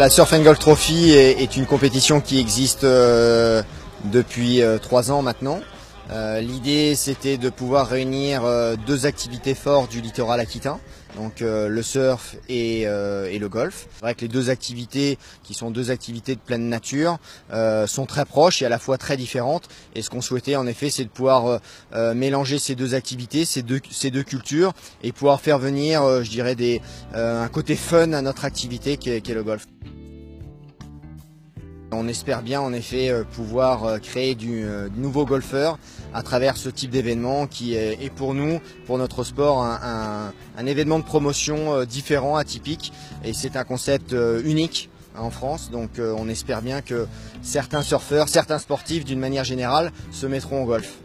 La Surf and Golf Trophy est une compétition qui existe depuis 3 ans maintenant. L'idée c'était de pouvoir réunir deux activités fortes du littoral aquitain, donc le surf et le golf. C'est vrai que les deux activités, qui sont deux activités de pleine nature, sont très proches et à la fois très différentes. Et ce qu'on souhaitait en effet, c'est de pouvoir mélanger ces deux activités, ces deux cultures, et pouvoir faire venir, je dirais, un côté fun à notre activité qui est le golf. On espère bien en effet pouvoir créer de nouveaux golfeurs à travers ce type d'événement qui est pour nous, pour notre sport, un événement de promotion différent, atypique, et c'est un concept unique en France. Donc on espère bien que certains surfeurs, certains sportifs d'une manière générale se mettront au golf.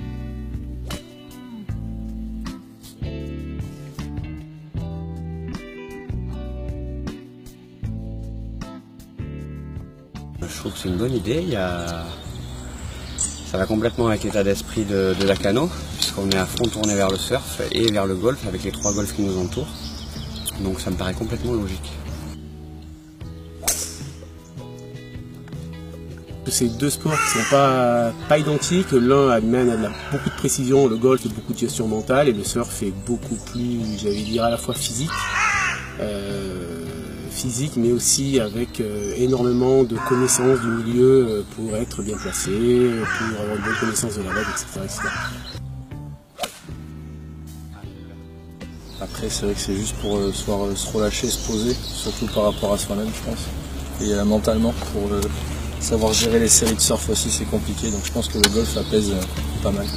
Je trouve que c'est une bonne idée. Ça va complètement avec l'état d'esprit de Lacanau, puisqu'on est à fond tourné vers le surf et vers le golf avec les 3 golfs qui nous entourent. Donc ça me paraît complètement logique. C'est deux sports qui ne sont pas identiques. L'un amène beaucoup de précision, le golf beaucoup de gestion mentale, et le surf est beaucoup plus, j'allais dire, à la fois physique, mais aussi avec énormément de connaissances du milieu pour être bien placé, pour avoir une bonne connaissance de la vague, etc. Après, c'est vrai que c'est juste pour se relâcher, se poser, surtout par rapport à soi-même, je pense. Et mentalement, pour savoir gérer les séries de surf aussi, c'est compliqué. Donc je pense que le golf apaise pas mal.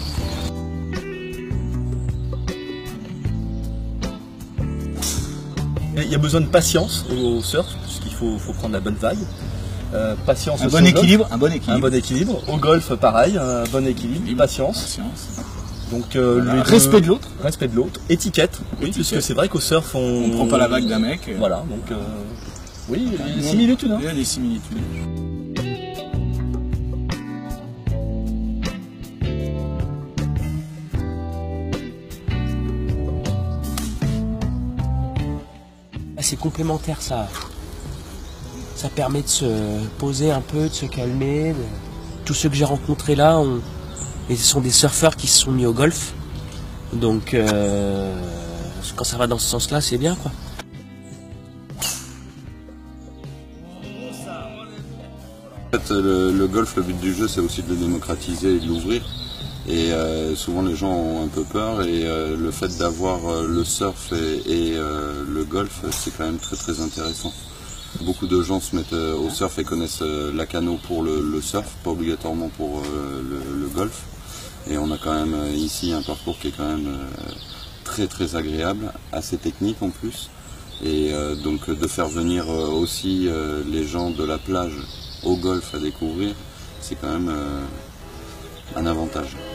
Il y a besoin de patience au surf, puisqu'il faut prendre la bonne vague. Patience Un bon équilibre. Au golf, pareil, un bon équilibre, patience. Donc Voilà. Respect de l'autre. Respect de l'autre. Étiquette. Oui, puisque c'est vrai qu'au surf, on prend pas la vague d'un mec. Voilà, donc oui, il y a des similitudes. Il y a des similitudes. C'est complémentaire, ça permet de se poser un peu, de se calmer. Tous ceux que j'ai rencontrés là, ce sont des surfeurs qui se sont mis au golf. Donc quand ça va dans ce sens-là, c'est bien, quoi. En fait, le golf, le but du jeu, c'est aussi de le démocratiser et de l'ouvrir. Et souvent les gens ont un peu peur, et le fait d'avoir le surf et le golf, c'est quand même très très intéressant. Beaucoup de gens se mettent au surf et connaissent Lacanau pour le surf, pas obligatoirement pour le golf. Et on a quand même ici un parcours qui est quand même très très agréable, assez technique en plus. Et donc de faire venir aussi les gens de la plage au golf à découvrir, c'est quand même un avantage.